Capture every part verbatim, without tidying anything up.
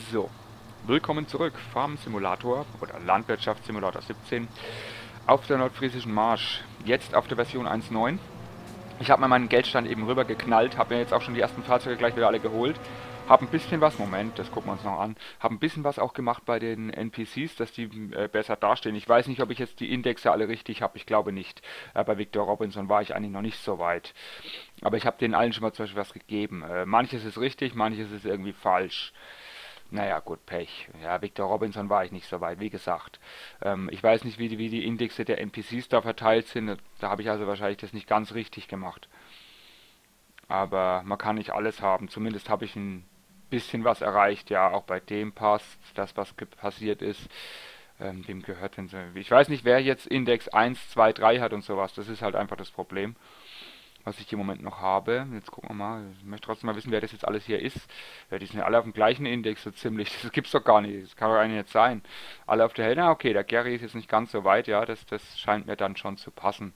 So, willkommen zurück. Farm Simulator oder Landwirtschaftssimulator siebzehn auf der Nordfriesischen Marsch. Jetzt auf der Version eins Punkt neun. Ich habe mir meinen Geldstand eben rüber geknallt, habe mir jetzt auch schon die ersten Fahrzeuge gleich wieder alle geholt. Habe ein bisschen was, Moment, das gucken wir uns noch an, habe ein bisschen was auch gemacht bei den N P Cs, dass die äh, besser dastehen. Ich weiß nicht, ob ich jetzt die Indexe alle richtig habe, ich glaube nicht. Äh, bei Victor Robinson war ich eigentlich noch nicht so weit. Aber ich habe denen allen schon mal zum Beispiel was gegeben. Äh, manches ist richtig, manches ist irgendwie falsch. Naja, gut, Pech. Ja, Victor Robinson war ich nicht so weit, wie gesagt. Ähm, ich weiß nicht, wie die, wie die Indexe der N P Cs da verteilt sind. Da habe ich also wahrscheinlich das nicht ganz richtig gemacht. Aber man kann nicht alles haben. Zumindest habe ich ein bisschen was erreicht. Ja, auch bei dem passt das, was passiert ist. Ähm, dem gehört denn so. Ich weiß nicht, wer jetzt Index eins, zwei, drei hat und sowas. Das ist halt einfach das Problem, was ich im Moment noch habe. Jetzt gucken wir mal. Ich möchte trotzdem mal wissen, wer das jetzt alles hier ist. Ja, die sind ja alle auf dem gleichen Index so ziemlich. Das gibt's doch gar nicht. Das kann doch eigentlich nicht sein. Alle auf der Hälfte. Na, okay, der Gary ist jetzt nicht ganz so weit. Ja, das, das scheint mir dann schon zu passen.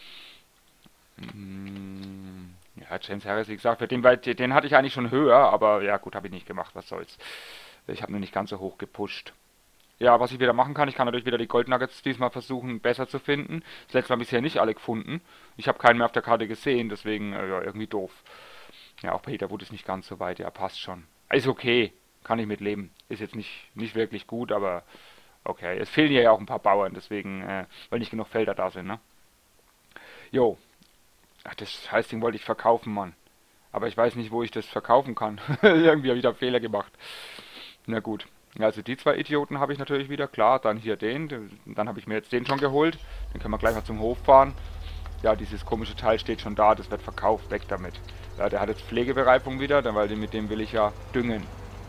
Hm, ja, James Harris, wie gesagt, für den, den hatte ich eigentlich schon höher, aber ja gut, habe ich nicht gemacht, was soll's. Ich habe nur nicht ganz so hoch gepusht. Ja, was ich wieder machen kann, ich kann natürlich wieder die Gold Nuggets diesmal versuchen besser zu finden. Das letzte Mal habe ich bisher nicht alle gefunden. Ich habe keinen mehr auf der Karte gesehen, deswegen äh, ja, irgendwie doof. Ja, auch Peter Wood ist nicht ganz so weit, ja, passt schon. Ist okay, kann ich mitleben. Ist jetzt nicht, nicht wirklich gut, aber okay. Es fehlen ja auch ein paar Bauern, deswegen, äh, weil nicht genug Felder da sind, ne? Jo, ach, das Scheißding wollte ich verkaufen, Mann. Aber ich weiß nicht, wo ich das verkaufen kann. Irgendwie habe ich da Fehler gemacht. Na gut. Ja, also die zwei Idioten habe ich natürlich wieder, klar. Dann hier den. Dann habe ich mir jetzt den schon geholt. Den können wir gleich mal zum Hof fahren. Ja, dieses komische Teil steht schon da. Das wird verkauft. Weg damit. Ja, der hat jetzt Pflegebereifung wieder, weil mit dem will ich ja düngen.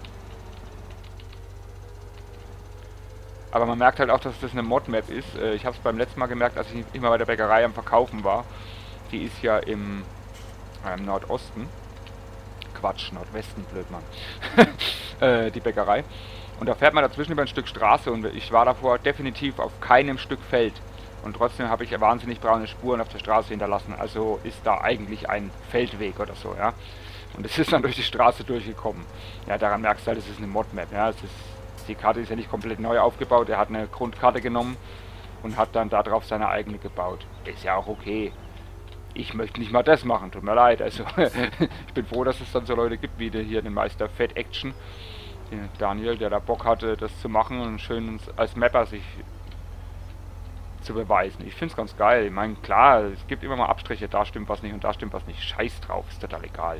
Aber man merkt halt auch, dass das eine Mod-Map ist. Ich habe es beim letzten Mal gemerkt, als ich immer bei der Bäckerei am Verkaufen war. Die ist ja im, äh, im Nordosten. Quatsch, Nordwesten, Blödmann. äh, die Bäckerei. Und da fährt man dazwischen über ein Stück Straße und ich war davor definitiv auf keinem Stück Feld. Und trotzdem habe ich wahnsinnig braune Spuren auf der Straße hinterlassen. Also ist da eigentlich ein Feldweg oder so, ja. Und es ist dann durch die Straße durchgekommen. Ja, daran merkst du halt, es ist eine Mod-Map, ja. Es ist, die Karte ist ja nicht komplett neu aufgebaut. Er hat eine Grundkarte genommen und hat dann darauf seine eigene gebaut. Ist ja auch okay. Ich möchte nicht mal das machen, tut mir leid. Also ich bin froh, dass es dann so Leute gibt wie der hier den Meister Fat Action. Den Daniel, der da Bock hatte, das zu machen und schön als Mapper sich zu beweisen. Ich finde es ganz geil. Ich meine, klar, es gibt immer mal Abstriche, da stimmt was nicht und da stimmt was nicht. Scheiß drauf, ist total egal.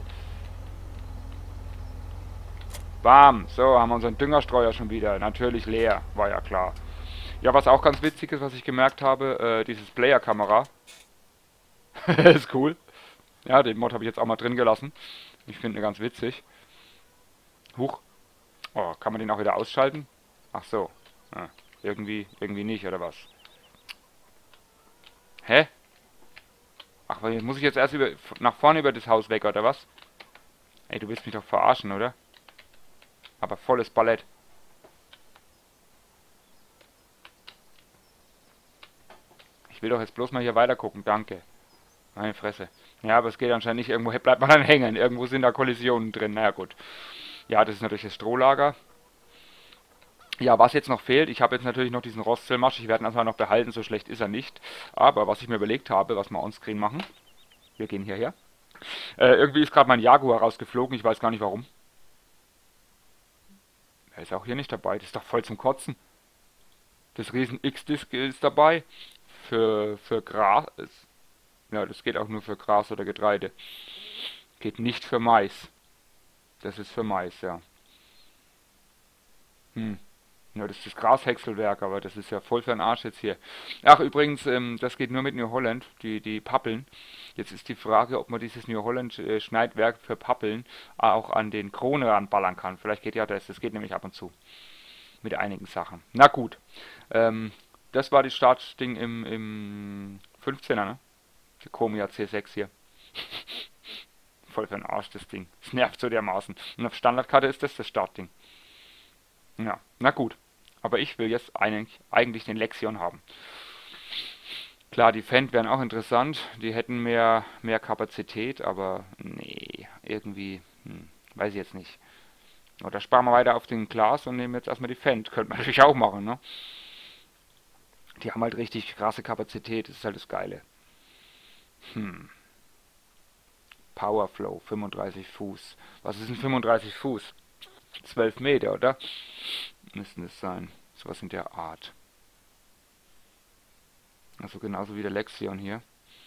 Bam, so, haben wir unseren Düngerstreuer schon wieder. Natürlich leer, war ja klar. Ja, was auch ganz witzig ist, was ich gemerkt habe, äh, dieses Player-Kamera. Ist cool. Ja, den Mod habe ich jetzt auch mal drin gelassen. Ich finde ihn ganz witzig. Huch. Oh, kann man den auch wieder ausschalten? Ach so. Ja, irgendwie, irgendwie nicht, oder was? Hä? Ach, weil muss ich jetzt erst über, nach vorne über das Haus weg, oder was? Ey, du willst mich doch verarschen, oder? Aber volles Ballett. Ich will doch jetzt bloß mal hier weiter gucken, danke. Meine Fresse. Ja, aber es geht anscheinend nicht. Irgendwo bleibt man dann hängen. Irgendwo sind da Kollisionen drin. Naja, gut. Ja, das ist natürlich das Strohlager. Ja, was jetzt noch fehlt, ich habe jetzt natürlich noch diesen Rostzellmarsch. Ich werde ihn erstmal noch behalten, so schlecht ist er nicht. Aber was ich mir überlegt habe, was wir onscreen machen. Wir gehen hierher. Äh, irgendwie ist gerade mein Jaguar rausgeflogen. Ich weiß gar nicht warum. Er ist auch hier nicht dabei. Das ist doch voll zum Kotzen. Das riesen X-Disc ist dabei. Für, für Gras. Ja, das geht auch nur für Gras oder Getreide. Geht nicht für Mais. Das ist für Mais, ja. Hm. Ja, das ist das Grashäckselwerk, aber das ist ja voll für den Arsch jetzt hier. Ach, übrigens, ähm, das geht nur mit New Holland, die, die Pappeln. Jetzt ist die Frage, ob man dieses New Holland äh, Schneidwerk für Pappeln auch an den Krone ranballern kann. Vielleicht geht ja das. Das geht nämlich ab und zu. Mit einigen Sachen. Na gut. Ähm, das war die Startding im, im fünfzehner, ne? Der Komia C sechs hier. Voll für den Arsch, das Ding. Es nervt so dermaßen. Und auf Standardkarte ist das das Startding. Ja, na gut. Aber ich will jetzt eigentlich, eigentlich den Lexion haben. Klar, die Fendt wären auch interessant. Die hätten mehr, mehr Kapazität, aber nee, irgendwie, hm, weiß ich jetzt nicht. Oder sparen wir weiter auf den Glas und nehmen jetzt erstmal die Fendt. Könnte man natürlich auch machen, ne? Die haben halt richtig krasse Kapazität, das ist halt das Geile. Hm. Powerflow, fünfunddreißig Fuß. Was ist denn fünfunddreißig Fuß? zwölf Meter, oder? Müssten es sein. Sowas in der Art. Also genauso wie der Lexion hier.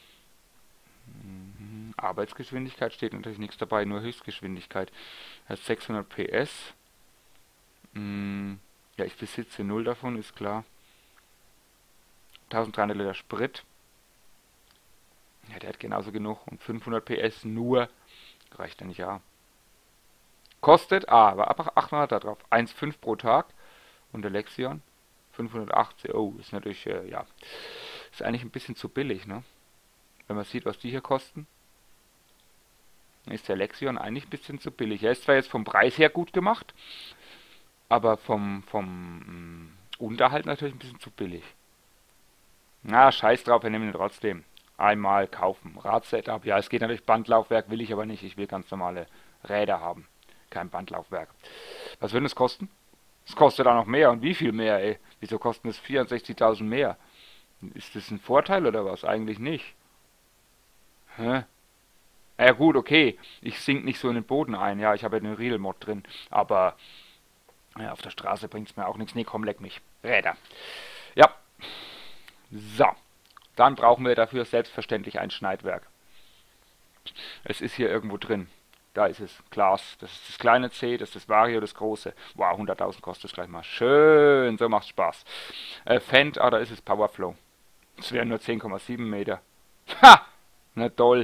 Mhm. Arbeitsgeschwindigkeit steht natürlich nichts dabei, nur Höchstgeschwindigkeit. Er hat sechshundert P S. Mhm. Ja, ich besitze null davon, ist klar. dreizehnhundert Liter Sprit. Ja, der hat genauso genug. Und fünfhundert P S nur. Reicht ja nicht, ja. Kostet, ah, aber ab achthundert da drauf. eins Komma fünf pro Tag. Und der Lexion fünfhundertachtzig. Oh, ist natürlich, äh, ja. Ist eigentlich ein bisschen zu billig, ne? Wenn man sieht, was die hier kosten, ist der Lexion eigentlich ein bisschen zu billig. Er ist zwar jetzt vom Preis her gut gemacht, aber vom, vom mh, Unterhalt natürlich ein bisschen zu billig. Na, scheiß drauf, wir nehmen ihn trotzdem. Einmal kaufen. Radsetup, ja, es geht natürlich Bandlaufwerk, will ich aber nicht. Ich will ganz normale Räder haben. Kein Bandlaufwerk. Was würde es kosten? Es kostet auch noch mehr. Und wie viel mehr, ey? Wieso kosten es vierundsechzigtausend mehr? Ist das ein Vorteil oder was? Eigentlich nicht. Hä? Ja gut, okay. Ich sink nicht so in den Boden ein. Ja, ich habe ja den Riedel-Mod drin. Aber ja, auf der Straße bringt es mir auch nichts. Nee, komm, leck mich. Räder. Ja. So. Dann brauchen wir dafür selbstverständlich ein Schneidwerk. Es ist hier irgendwo drin. Da ist es. Glas. Das ist das kleine C, das ist das Vario, das große. Wow, hunderttausend kostet es gleich mal. Schön, so macht's Spaß. Äh, Fendt, ah, da ist es Powerflow. Das wären nur zehn Komma sieben Meter. Ha! Na toll.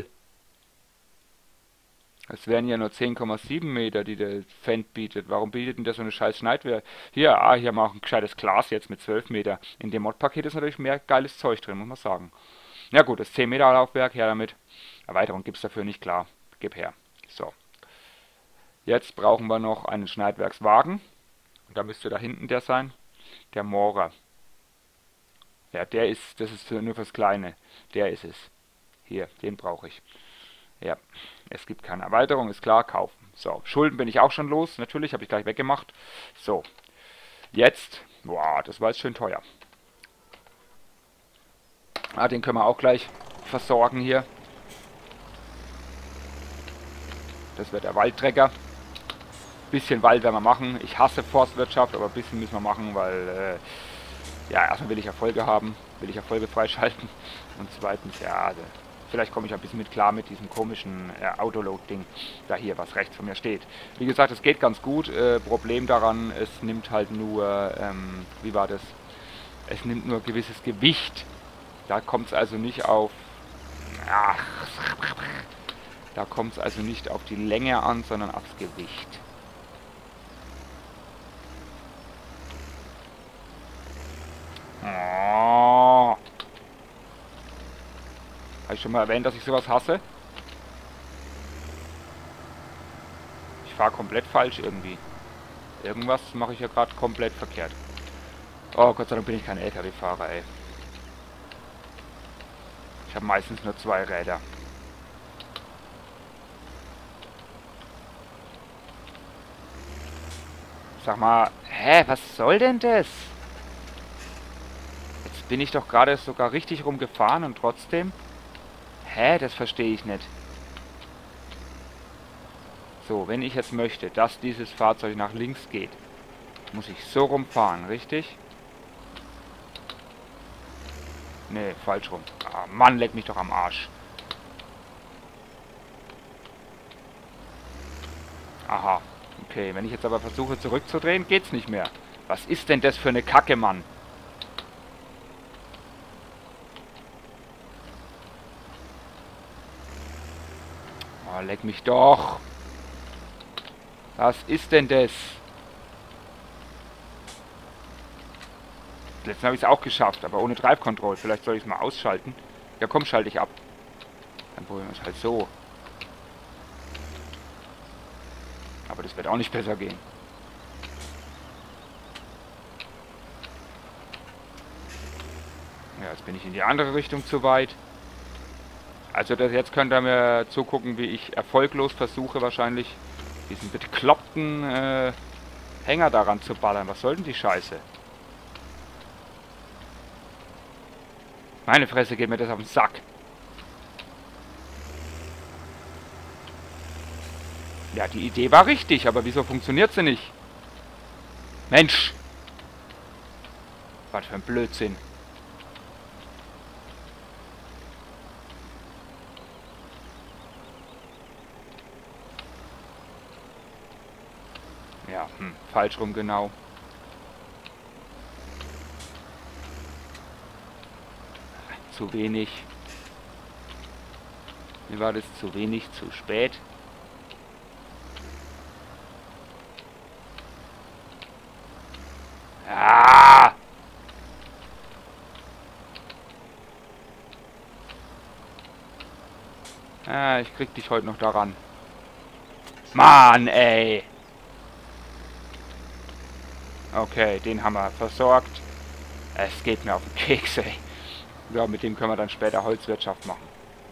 Es wären ja nur zehn Komma sieben Meter, die der Fendt bietet. Warum bietet denn der so eine scheiß Schneidwerk? Hier, ah, hier haben wir auch ein gescheites Glas jetzt mit zwölf Meter. In dem Mod-Paket ist natürlich mehr geiles Zeug drin, muss man sagen. Ja gut, das zehn Meter Laufwerk, her damit. Erweiterung gibt es dafür nicht, klar. Gib her. So. Jetzt brauchen wir noch einen Schneidwerkswagen. Und da müsste da hinten der sein. Der Maurer. Ja, der ist, das ist für, nur fürs Kleine. Der ist es. Hier, den brauche ich. Ja, es gibt keine Erweiterung, ist klar, kaufen. So, Schulden bin ich auch schon los, natürlich, habe ich gleich weggemacht. So, jetzt, boah, das war jetzt schön teuer. Ah, den können wir auch gleich versorgen hier. Das wird der Waldtrecker. Bisschen Wald werden wir machen. Ich hasse Forstwirtschaft, aber ein bisschen müssen wir machen, weil, äh, ja, erstmal will ich Erfolge haben, will ich Erfolge freischalten. Und zweitens, ja, also, vielleicht komme ich ein bisschen mit klar mit diesem komischen äh, Autoload-Ding, da hier was rechts von mir steht. Wie gesagt, es geht ganz gut. Äh, Problem daran, es nimmt halt nur, ähm, wie war das? Es nimmt nur gewisses Gewicht. Da kommt es also nicht auf... Ach, da kommt es also nicht auf die Länge an, sondern aufs Gewicht. Oh. Habe ich schon mal erwähnt, dass ich sowas hasse? Ich fahre komplett falsch irgendwie. Irgendwas mache ich ja gerade komplett verkehrt. Oh, Gott sei Dank bin ich kein L K W-Fahrer, ey. Ich habe meistens nur zwei Räder. Sag mal, hä, was soll denn das? Jetzt bin ich doch gerade sogar richtig rumgefahren und trotzdem... Hä, das verstehe ich nicht. So, wenn ich jetzt möchte, dass dieses Fahrzeug nach links geht, muss ich so rumfahren, richtig? Nee, falsch rum. Ah, Mann, leck mich doch am Arsch. Aha, okay. Wenn ich jetzt aber versuche zurückzudrehen, geht's nicht mehr. Was ist denn das für eine Kacke, Mann? Oh, leck mich doch. Was ist denn das? Letztens habe ich es auch geschafft, aber ohne Drive Control. Vielleicht soll ich es mal ausschalten. Ja komm, schalte ich ab. Dann probieren wir es halt so. Aber das wird auch nicht besser gehen. Ja, jetzt bin ich in die andere Richtung zu weit. Also das, jetzt könnt ihr mir zugucken, wie ich erfolglos versuche wahrscheinlich diesen bekloppten äh, Hänger daran zu ballern. Was soll denn die Scheiße? Meine Fresse, geht mir das auf den Sack. Ja, die Idee war richtig, aber wieso funktioniert sie nicht? Mensch! Was für ein Blödsinn. Ja, hm, falsch rum genau. Zu wenig. Mir war das zu wenig, zu spät. Ah! Ah, ich krieg dich heute noch daran. Mann, ey! Okay, den haben wir versorgt. Es geht mir auf den Keks, ey. Ja, mit dem können wir dann später Holzwirtschaft machen.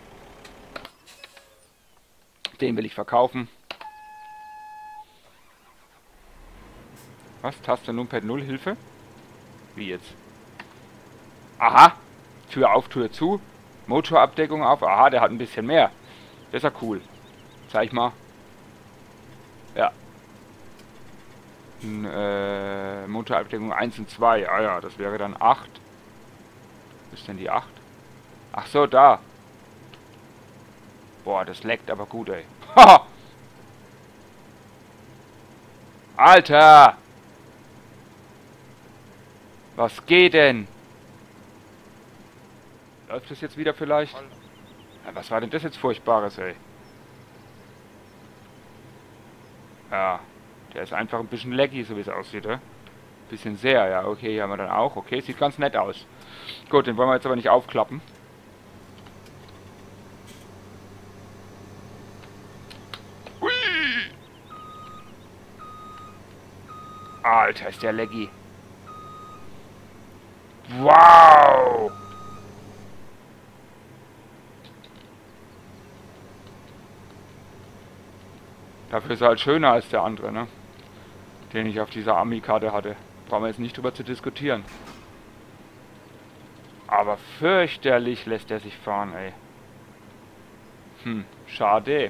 Den will ich verkaufen. Was? Taste Numpad null, Hilfe? Wie jetzt? Aha! Tür auf, Tür zu. Motorabdeckung auf. Aha, der hat ein bisschen mehr. Das ist ja cool. Zeig mal. Ja. Äh, Motorabdeckung eins und zwei. Ah ja, das wäre dann acht. Was ist denn die acht? Ach so, da. Boah, das leckt aber gut, ey. Haha! Alter! Was geht denn? Läuft das jetzt wieder vielleicht? Ja, was war denn das jetzt Furchtbares, ey? Ja, der ist einfach ein bisschen laggy, so wie es aussieht, ne? Bisschen sehr, ja, okay, hier haben wir dann auch. Okay, sieht ganz nett aus. Gut, den wollen wir jetzt aber nicht aufklappen. Hui! Alter, ist der laggy. Wow! Dafür ist er halt schöner als der andere, ne? Den ich auf dieser Ami-Karte hatte. Brauchen wir jetzt nicht drüber zu diskutieren. Aber fürchterlich lässt er sich fahren, ey. Hm, schade.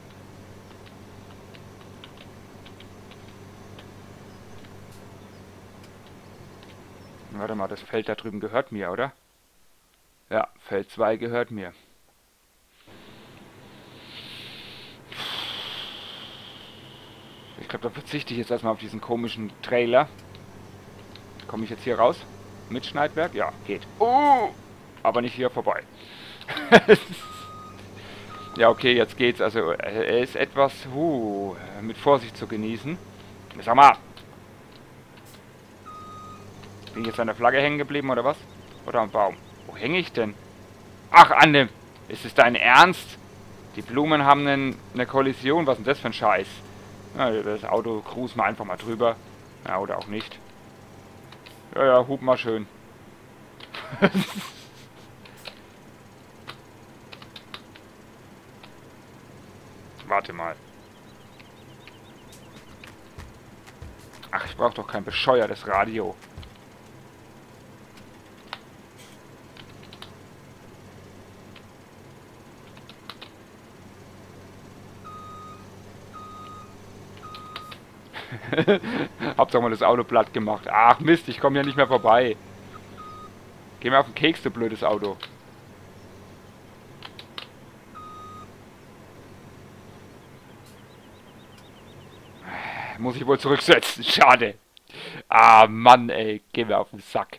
Warte mal, das Feld da drüben gehört mir, oder? Ja, Feld zwei gehört mir. Ich glaube, da verzichte ich jetzt erstmal auf diesen komischen Trailer. Komme ich jetzt hier raus? Mit Schneidwerk? Ja, geht. Oh! Aber nicht hier vorbei. Ja, okay, jetzt geht's. Also, er ist etwas uh, mit Vorsicht zu genießen. Sag mal! Bin ich jetzt an der Flagge hängen geblieben, oder was? Oder am Baum? Wo hänge ich denn? Ach, an dem... Ist es dein Ernst? Die Blumen haben einen, eine Kollision. Was ist denn das für ein Scheiß? Ja, das Auto cruisen wir einfach mal drüber. Ja, oder auch nicht. Ja, ja, hub mal schön. Warte mal. Ach, ich brauche doch kein bescheuertes Radio. Hab doch mal das Auto platt gemacht. Ach Mist, ich komme ja nicht mehr vorbei. Geh mir auf den Keks, du blödes Auto. Muss ich wohl zurücksetzen. Schade. Ah, Mann, ey. Geh mir auf den Sack.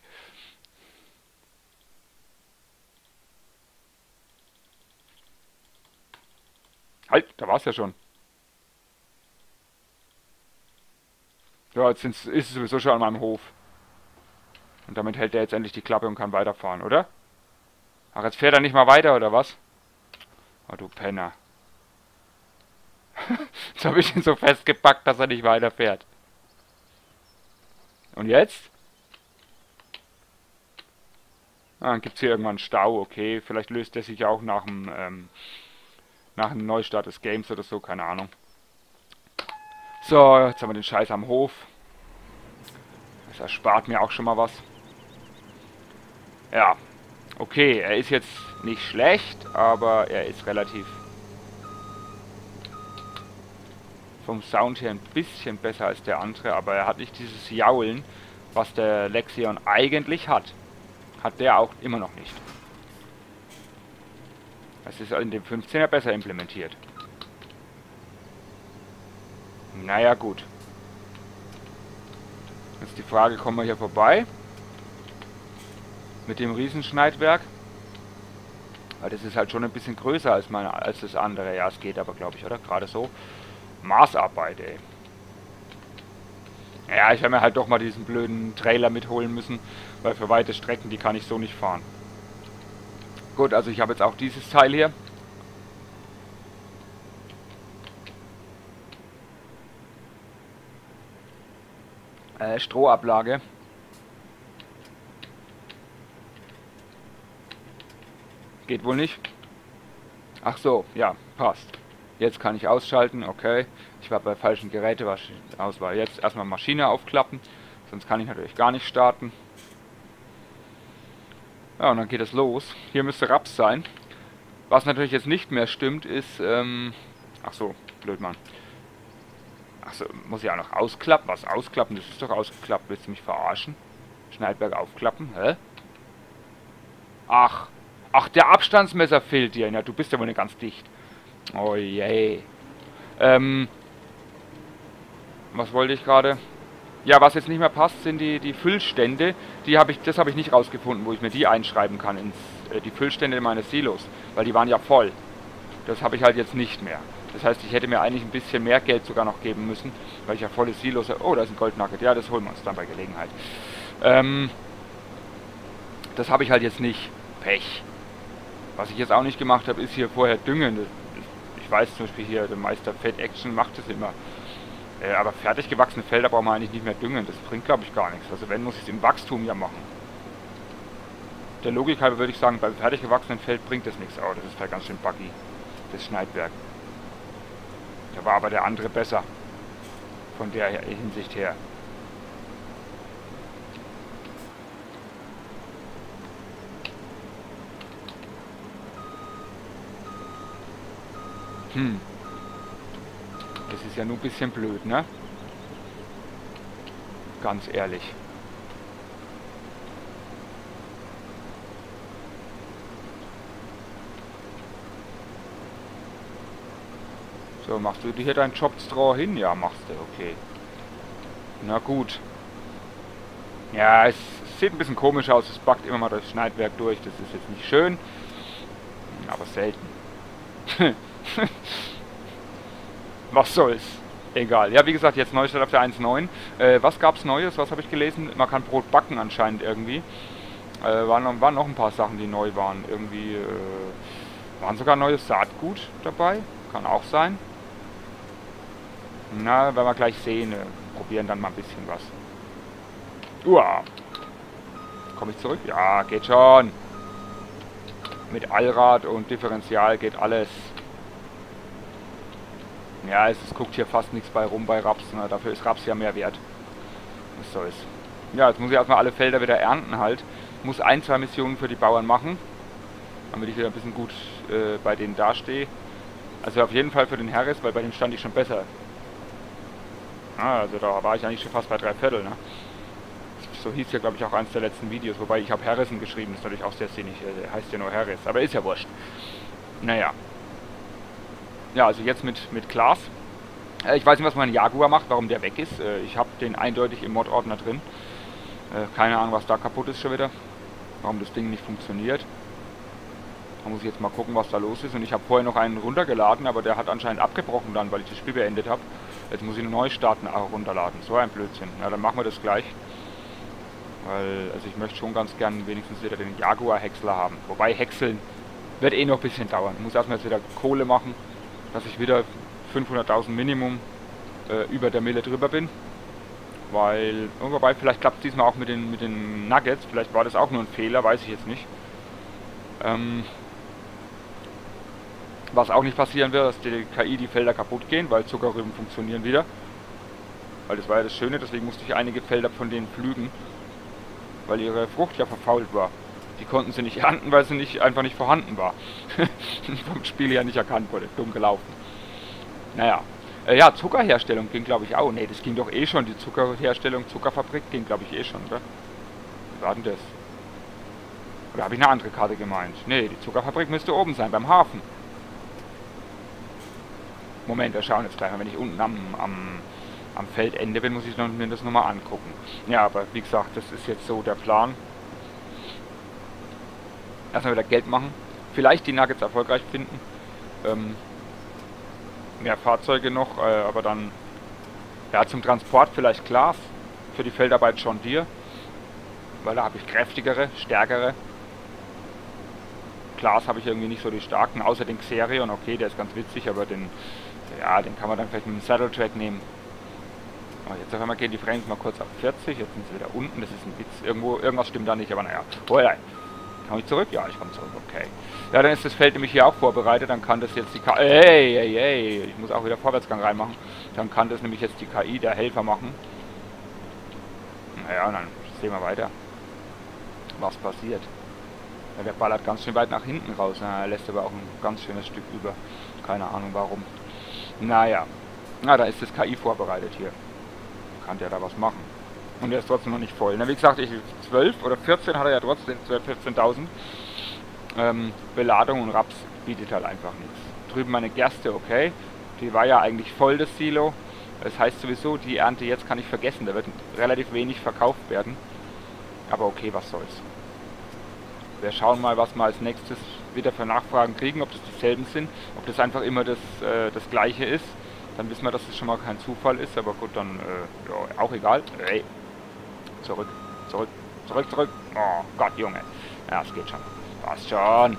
Halt, da war's ja schon. Ja, jetzt ist es sowieso schon an meinem Hof. Und damit hält er jetzt endlich die Klappe und kann weiterfahren, oder? Ach, jetzt fährt er nicht mal weiter, oder was? Oh, du Penner. Jetzt habe ich ihn so festgepackt, dass er nicht weiterfährt. Und jetzt? Ah, dann gibt es hier irgendwann einen Stau, okay. Vielleicht löst er sich auch nach dem, ähm, nach dem Neustart des Games oder so, keine Ahnung. So, jetzt haben wir den Scheiß am Hof. Das erspart mir auch schon mal was. Ja, okay, er ist jetzt nicht schlecht, aber er ist relativ vom Sound her ein bisschen besser als der andere, aber er hat nicht dieses Jaulen, was der Lexion eigentlich hat. Hat der auch immer noch nicht. Das ist in dem fünfzehner besser implementiert. Naja, gut. Jetzt die Frage, kommen wir hier vorbei? Mit dem Riesenschneidwerk? Weil das ist halt schon ein bisschen größer als, meine, als das andere. Ja, es geht aber, glaube ich, oder? Gerade so. Maßarbeit, ey. Ja, ich werde mir halt doch mal diesen blöden Trailer mitholen müssen, weil für weite Strecken, die kann ich so nicht fahren. Gut, also ich habe jetzt auch dieses Teil hier. Äh, Strohablage. Geht wohl nicht. Ach so, ja, passt. Jetzt kann ich ausschalten, okay. Ich war bei falschen Geräteauswahl. Jetzt erstmal Maschine aufklappen, sonst kann ich natürlich gar nicht starten. Ja, und dann geht es los. Hier müsste Raps sein. Was natürlich jetzt nicht mehr stimmt, ist, ähm... Ach so, blöd, Mann. Ach so, muss ich auch noch ausklappen? Was ausklappen? Das ist doch ausgeklappt. Willst du mich verarschen? Schneidwerk aufklappen? Hä? Ach. Ach, der Abstandsmesser fehlt dir. Ja, du bist ja wohl nicht ganz dicht. Oh je. Ähm... Was wollte ich gerade? Ja, was jetzt nicht mehr passt, sind die, die Füllstände. Die habe ich, das habe ich nicht rausgefunden, wo ich mir die einschreiben kann, ins, äh, die Füllstände meines Silos. Weil die waren ja voll. Das habe ich halt jetzt nicht mehr. Das heißt, ich hätte mir eigentlich ein bisschen mehr Geld sogar noch geben müssen, weil ich ja volle Silos habe. Oh, da ist ein Goldnugget. Ja, das holen wir uns dann bei Gelegenheit. Ähm, das habe ich halt jetzt nicht. Pech. Was ich jetzt auch nicht gemacht habe, ist hier vorher düngen. Ich weiß zum Beispiel hier, der Meister Fat Action macht das immer. Äh, aber fertig gewachsene Felder brauchen wir eigentlich nicht mehr düngen. Das bringt, glaube ich, gar nichts. Also wenn, muss ich es im Wachstum ja machen. Der Logik halber würde ich sagen, beim fertig gewachsenen Feld bringt das nichts. Oh, das ist halt ganz schön buggy. Das Schneidwerk. Da war aber der andere besser. Von der Hinsicht her. Hm. Das ist ja nur ein bisschen blöd, ne? Ganz ehrlich. So, machst du dir hier deinen Jobstraw hin? Ja, machst du, okay. Na gut. Ja, es sieht ein bisschen komisch aus. Es backt immer mal das Schneidwerk durch. Das ist jetzt nicht schön. Aber selten. Was soll's? Egal. Ja, wie gesagt, jetzt Neustart auf der eins Punkt neun. Äh, was gab's Neues? Was habe ich gelesen? Man kann Brot backen anscheinend irgendwie. Äh, waren, noch, waren noch ein paar Sachen, die neu waren. Irgendwie äh, waren sogar neues Saatgut dabei. Kann auch sein. Na, werden wir gleich sehen. Äh, probieren dann mal ein bisschen was. Uah. Komme ich zurück? Ja, geht schon. Mit Allrad und Differential geht alles. Ja, es, es guckt hier fast nichts bei rum bei Raps. Na, dafür ist Raps ja mehr wert. Was soll's. Ja, jetzt muss ich erstmal alle Felder wieder ernten halt. Muss ein, zwei Missionen für die Bauern machen. Damit ich wieder ein bisschen gut äh, bei denen dastehe. Also auf jeden Fall für den Harris, weil bei dem stand ich schon besser. Ah, also da war ich eigentlich schon fast bei drei Viertel, ne? So hieß ja, glaube ich, auch eins der letzten Videos. Wobei ich habe Harrison geschrieben, das ist natürlich auch sehr sinnig. Der heißt ja nur Harris, aber ist ja wurscht. Naja. Ja, also jetzt mit, mit Klaas. Äh, ich weiß nicht, was mein Jaguar macht, warum der weg ist. Äh, ich habe den eindeutig im Mod-Ordner drin. Äh, keine Ahnung, was da kaputt ist schon wieder. Warum das Ding nicht funktioniert. Da muss ich jetzt mal gucken, was da los ist. Und ich habe vorher noch einen runtergeladen, aber der hat anscheinend abgebrochen dann, weil ich das Spiel beendet habe. Jetzt muss ich einen Neustarten auch runterladen. So ein Blödsinn. Na, dann machen wir das gleich. Weil, also ich möchte schon ganz gern wenigstens wieder den Jaguar-Häcksler haben. Wobei Häckseln wird eh noch ein bisschen dauern. Ich muss erstmal jetzt wieder Kohle machen, dass ich wieder fünfhunderttausend Minimum äh, über der Mille drüber bin. Weil, wobei, vielleicht klappt es diesmal auch mit den, mit den Nuggets. Vielleicht war das auch nur ein Fehler, weiß ich jetzt nicht. Ähm, was auch nicht passieren wird, dass die K I die Felder kaputt gehen, weil Zuckerrüben funktionieren wieder. Weil das war ja das Schöne, deswegen musste ich einige Felder von denen pflügen, weil ihre Frucht ja verfault war. Die konnten sie nicht ernten, weil sie nicht, einfach nicht vorhanden war. Vom Spiel ja nicht erkannt wurde. Dumm gelaufen. Naja. Äh, ja, Zuckerherstellung ging, glaube ich, auch. Ne, das ging doch eh schon. Die Zuckerherstellung, Zuckerfabrik ging, glaube ich, eh schon, oder? Wie war denn das? Oder habe ich eine andere Karte gemeint? Ne, die Zuckerfabrik müsste oben sein, beim Hafen. Moment, wir schauen jetzt gleich mal. Wenn ich unten am, am, am Feldende bin, muss ich mir das nochmal angucken. Ja, aber wie gesagt, das ist jetzt so der Plan. Erstmal wieder Geld machen. Vielleicht die Nuggets erfolgreich finden. Ähm, mehr Fahrzeuge noch, äh, aber dann ja zum Transport vielleicht Glas. Für die Feldarbeit John Deere. Weil da habe ich kräftigere, stärkere. Glas habe ich irgendwie nicht so die starken, außer den Xerion. Okay, der ist ganz witzig, aber den, ja, den kann man dann vielleicht mit dem Saddle Track nehmen. Aber jetzt auf einmal gehen die Frames mal kurz ab vierzig. Jetzt sind sie wieder unten. Das ist ein Witz. Irgendwo, irgendwas stimmt da nicht, aber naja. Oh nein. Komme ich zurück? Ja, ich komme zurück, okay. Ja, dann ist das Feld nämlich hier auch vorbereitet, dann kann das jetzt die K I... Ey, ey, ey, ich muss auch wieder Vorwärtsgang reinmachen. Dann kann das nämlich jetzt die K I, der Helfer, machen. Naja, dann sehen wir weiter, was passiert. Ja, der ballert ganz schön weit nach hinten raus, na, er lässt aber auch ein ganz schönes Stück über. Keine Ahnung warum. Naja, na, da ist das K I vorbereitet hier. Kann der da was machen. Und der ist trotzdem noch nicht voll. Na, wie gesagt, ich zwölf oder vierzehn hat er ja trotzdem, zwölf, vierzehntausend. Ähm, Beladung und Raps bietet halt einfach nichts. Drüben meine Gerste, okay. Die war ja eigentlich voll, das Silo. Das heißt sowieso, die Ernte jetzt kann ich vergessen. Da wird relativ wenig verkauft werden. Aber okay, was soll's. Wir schauen mal, was wir als nächstes wieder für Nachfragen kriegen, ob das dieselben sind, ob das einfach immer das, äh, das gleiche ist. Dann wissen wir, dass das schon mal kein Zufall ist, aber gut, dann äh, ja, auch egal. Hey. Zurück, zurück, zurück, zurück. Oh Gott, Junge. Ja, es geht schon. Passt schon.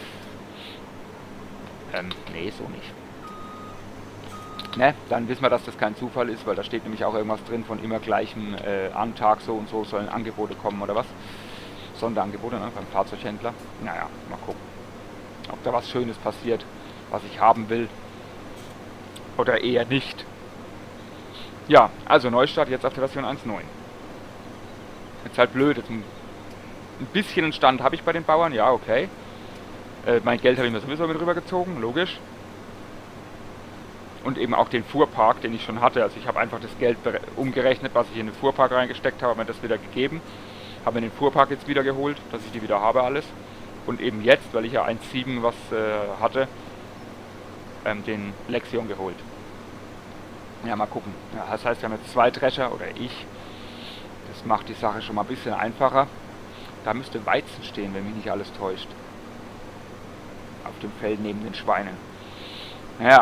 Ähm, nee, so nicht. Ne, dann wissen wir, dass das kein Zufall ist, weil da steht nämlich auch irgendwas drin von immer gleichem äh, am Tag so und so sollen Angebote kommen oder was. Sonderangebote, ne, beim Fahrzeughändler. Naja, mal gucken, ob da was Schönes passiert, was ich haben will. Oder eher nicht. Ja, also Neustart jetzt auf der Version eins Punkt neun. Jetzt halt blöd. Jetzt ein, ein bisschen einen Stand habe ich bei den Bauern. Ja, okay. Äh, mein Geld habe ich mir sowieso mit rübergezogen. Logisch. Und eben auch den Fuhrpark, den ich schon hatte. Also ich habe einfach das Geld umgerechnet, was ich in den Fuhrpark reingesteckt habe, habe mir das wieder gegeben. Habe mir den Fuhrpark jetzt wieder geholt, dass ich die wieder habe alles. Und eben jetzt, weil ich ja eins Punkt sieben was äh, hatte, ähm, den Lexion geholt. Ja, mal gucken. Ja, das heißt, wir haben jetzt zwei Drescher, oder ich. Das macht die Sache schon mal ein bisschen einfacher. Da müsste Weizen stehen, wenn mich nicht alles täuscht. Auf dem Feld neben den Schweinen. Naja.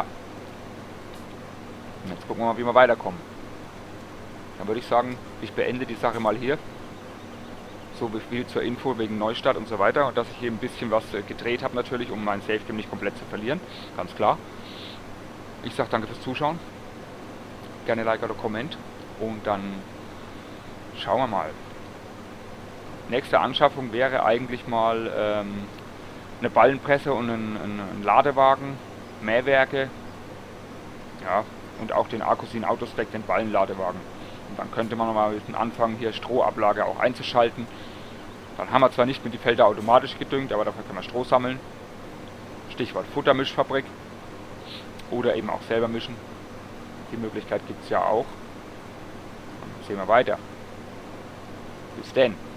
Jetzt gucken wir mal, wie wir weiterkommen. Dann würde ich sagen, ich beende die Sache mal hier. So viel zur Info wegen Neustart und so weiter. Und dass ich hier ein bisschen was äh, gedreht habe natürlich, um mein Safe Game nicht komplett zu verlieren. Ganz klar. Ich sage danke fürs Zuschauen. Gerne Like oder Comment. Und dann schauen wir mal. Nächste Anschaffung wäre eigentlich mal ähm, eine Ballenpresse und ein, ein, ein Ladewagen, Mähwerke. Ja, und auch den Arcosin Autostack, den Ballenladewagen. Und dann könnte man nochmal anfangen, hier Strohablage auch einzuschalten. Dann haben wir zwar nicht mit die Felder automatisch gedüngt, aber dafür können wir Stroh sammeln. Stichwort Futtermischfabrik. Oder eben auch selber mischen. Die Möglichkeit gibt es ja auch. Dann sehen wir weiter. Bis denn.